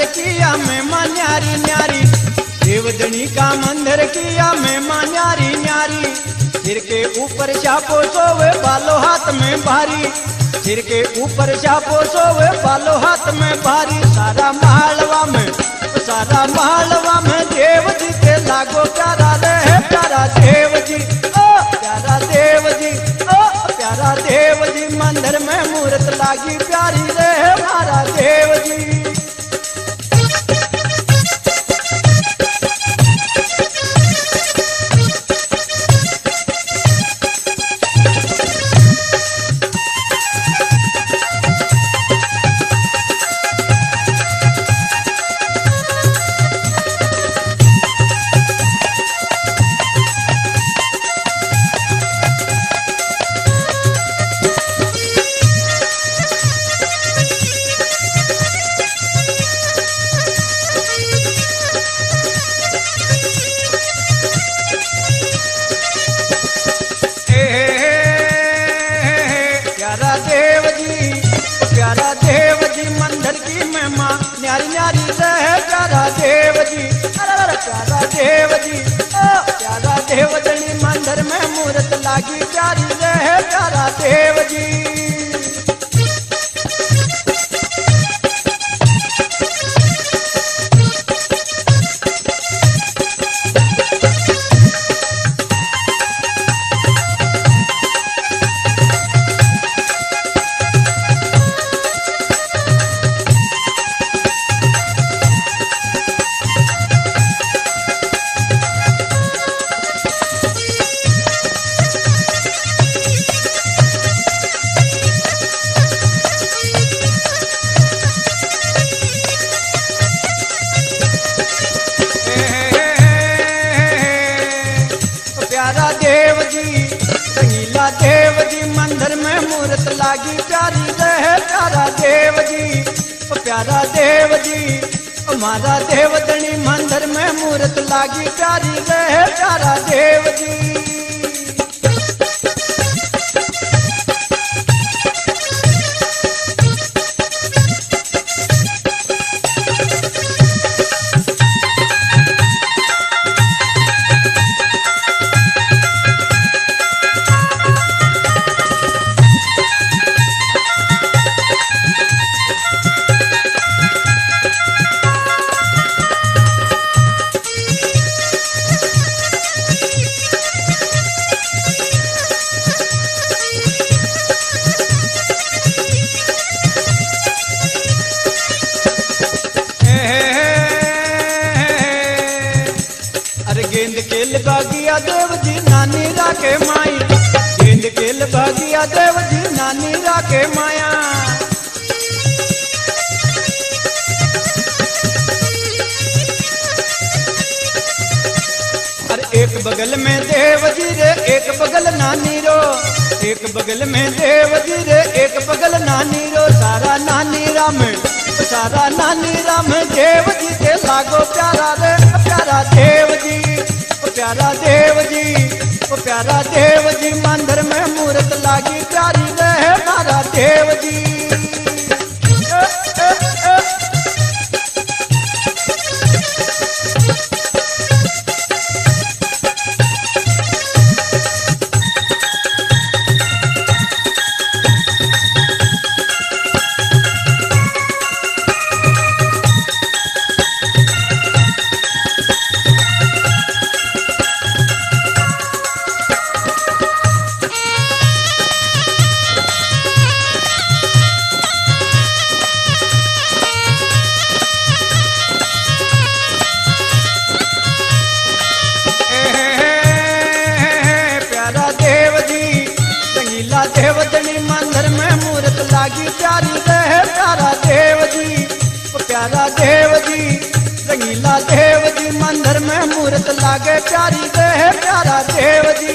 किया महिमा न्यारी न्यारी, देवधनी का मंदिर किया महिमा न्यारी न्यारी। सिर के ऊपर छापो सोवे बालो हाथ में भारी, सिर के ऊपर छापो सोवे बालो हाथ में भारी। सारा महलवा में देव जी के लागो प्यारा रे प्यारा देव जी, ओ प्यारा देव जी, ओ प्यारा देव जी। मंदिर में मूर्त लागी प्यारी रे हमारा देव जी। प्यारा देव जी मंदिर की महिमा न्यारी न्यारी रहे प्यारा देव जी, अरे प्यारा देव जी, ओ प्यारा देव जनी मंदिर में मूर्त लागी प्यारी रहे प्यारा देव जी। प्यारा देव जी, रंगीला देव जी मंदिर में मूर्त लागी प्यारी रहे प्यारा देव जी, प्यारा देव जी। हमारा देव धनी मंदिर में मूर्त लागी प्यारी रहे प्यारा देव जी। गेंद खेल भागिया देव जी नानी राके माई, गेंद खेल भागिया देव जी नानी राके माया। अरे एक बगल में देव जी रे एक बगल नानी रो, एक बगल में देव जी रे एक बगल नानी रो। सारा नानी राम देव जी के लागो प्यारा रे प्यारा देव जी, प्यारा देव जी, प्यारा देव जी। मंदिर में मूर्त लागी प्यारी रहे हमारा देव जी। देव धनी मंदिर में मूर्त लागी प्यारी रहे प्यारा देव जी, प्यारा देव जी। रंगीला देव जी मंदिर में मूर्त लागे प्यारी रहे प्यारा देव जी।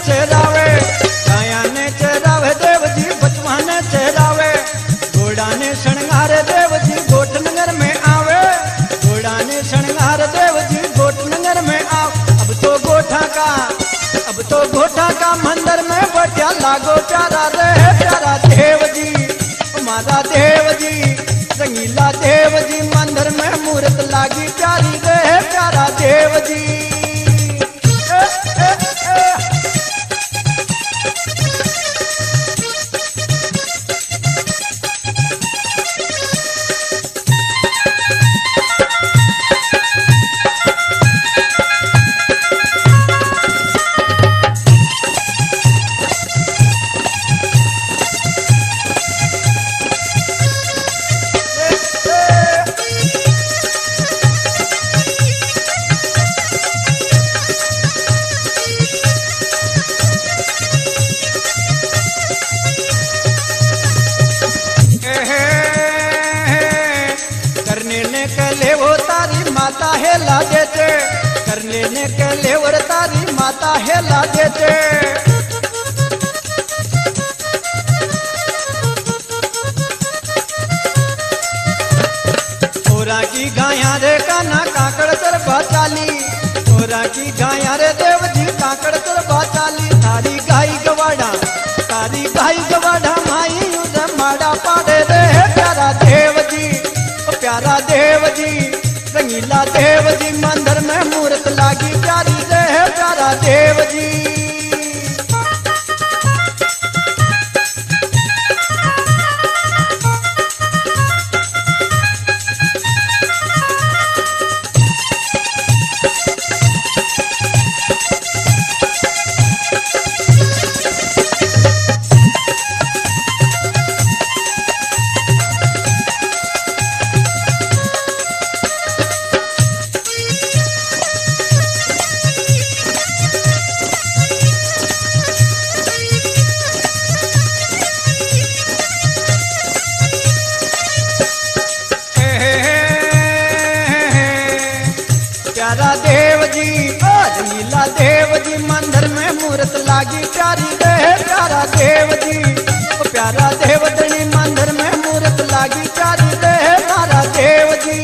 चरावे, गाया ने चरावे देव जी बचवा ने चरावे, घोड़ा ने शृंगार देव जी गोट नगर में आवे, घोड़ा ने शृंगार देव जी गोट नगर में आव। अब तो गोठा का मंदिर में बैठा लागो प्यारा रहे प्यारा देव जी, हमारा देव जी रंगीला देव जी मंदिर में मूर्त लागी प्यारी रहे प्यारा देव जी। माता हेला देते कर लेने के लेवर तारी माता हेला देते। थोड़ा की गाया रे काना काकड़ तर बाचाली, थोड़ा की गाया रे देव जी काकड़ तर बाचाली, तारी गाई गवाड़ा माई माड़ा पाड़े रे प्यारा देव जी, प्यारा देव जी रंगीला देव जी मंदिर में मूर्त लागी प्यारी रहे प्यारा देव जी। प्यारा देव जी रंगीला देव जी मंदिर में मूर्त लागी प्यारी रहे प्यारा देव जी, प्यारा देव जी मंदिर में मूर्त लागी प्यारी रहे प्यारा देव जी।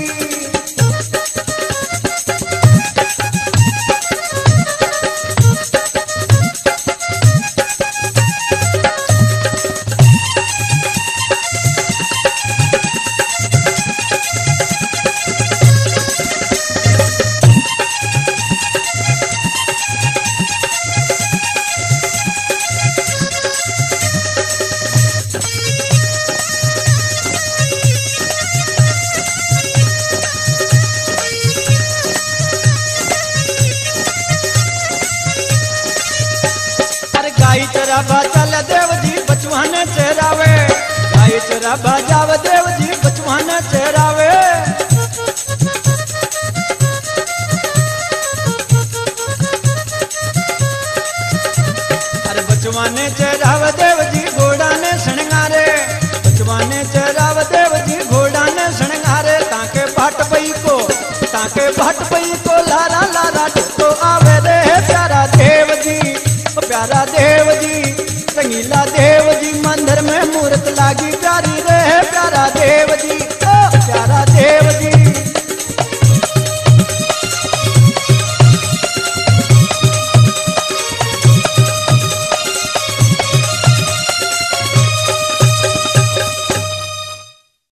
गाई चरा बाचल देव जी बचवा ने चरावे, गाई चरा बाजाव देव जी बचवा ने चरावे। अरे बचवा ने चराव देव जी घोड़ा ने शृंगारे, बचवा ने चराव देव जी घोड़ा ने शृंगारे, ताके भाट पई को